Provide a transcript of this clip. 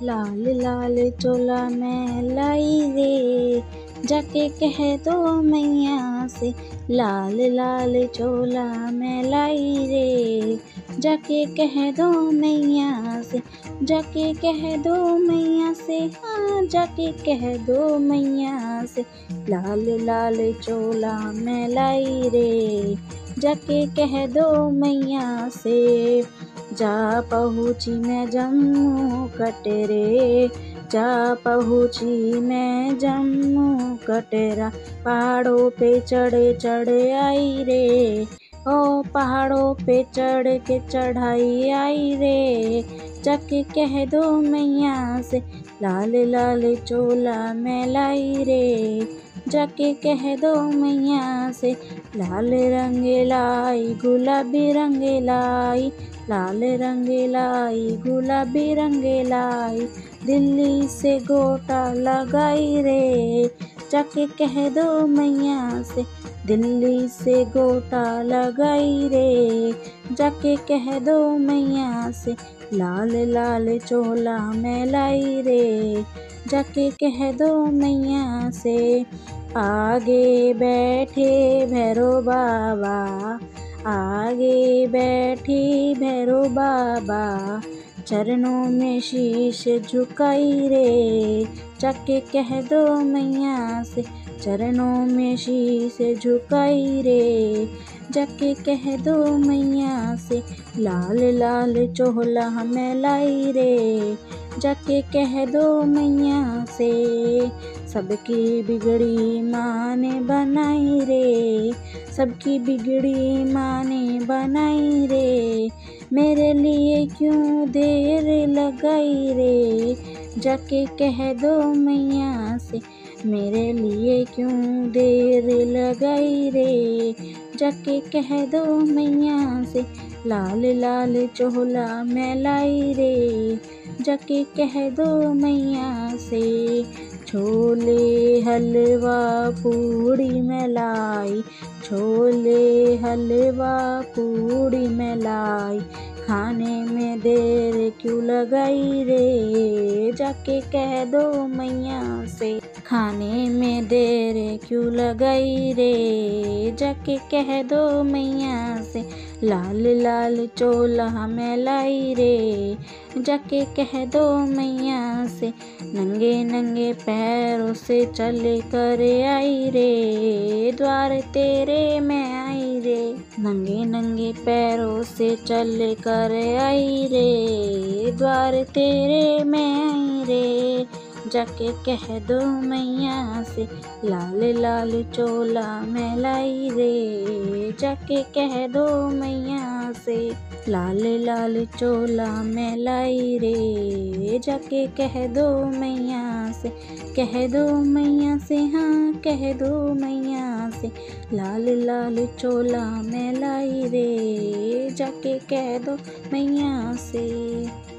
लाल लाल चोला मैं लाई रे, जाके कह दो मैया से। लाल लाल चोला मैं लाई रे, जाके कह दो मैया से। जाके कह दो मैया से, हाँ जाके कह दो मैया से। लाल लाल चोला मैं लाई रे, जाके कह दो मैया से। जा पहुँची मैं जम्मू कटरे, जा पहुँची मैं जम्मू कटरा। पहाड़ों पे चढ़े चढ़े आई रे, ओ पहाड़ों पे चढ़ के चढ़ाई आई रे। जाके कह दो मैया से, लाल लाल चोला मैं लाई रे, जाके कह दो मैया से। लाल रंग लाई गुलाबी रंग लाई, लाल रंग लाई गुलाबी रंग लाई। दिल्ली से गोटा लगाई रे, जाके कह दो मैया से। दिल्ली से गोटा लगाई रे, जाके कह दो मैया से। लाल लाल चोला मैं लाई रे, जाके कह दो मैया से। आगे बैठे भैरव बाबा, आगे बैठी भैरव बाबा। चरणों में शीश झुकाई रे, जाके कह दो मैया से। चरणों में शीश झुकाई रे, जाके कह दो मैया से। लाल लाल चोला मैं लाई रे, जाके कह दो मैया से। सबकी बिगड़ी माँ ने बनाई रे, सबकी बिगड़ी माँ ने बनाई रे। मेरे लिए क्यों देर लगाई रे, जाके कह दो मैया से। मेरे लिए क्यों देर लगाई रे, जाके कह दो मैया से। लाल लाल चोला मैं लाई रे, जाके कह दो मैया से। छोले हलवा पूड़ी मैं लाई, छोले हलवा पूड़ी मैं लाई। खाने में देर क्यों लगाई रे, जाके कह दो मैया से। खाने में देर क्यों लगाई रे, जाके कह दो मैया से। लाल लाल चोला मैं लाई रे, जाके कह दो मैया से। नंगे नंगे पैरों से चल कर आई रे, द्वार तेरे मैं आई रे। नंगे नंगे पैरों से चल कर आई रे, द्वार तेरे मैं आई रे। जाके कह दो मैया से। लाल लाल चोला मैं लाई रे, जाके कह दो मैया से। लाल लाल चोला मैं लाई रे, जाके कह दो मैया से। कह दो मैया से, हाँ कह दो मैया से। लाल लाल चोला मैं लाई रे, जाके कह दो मैया से।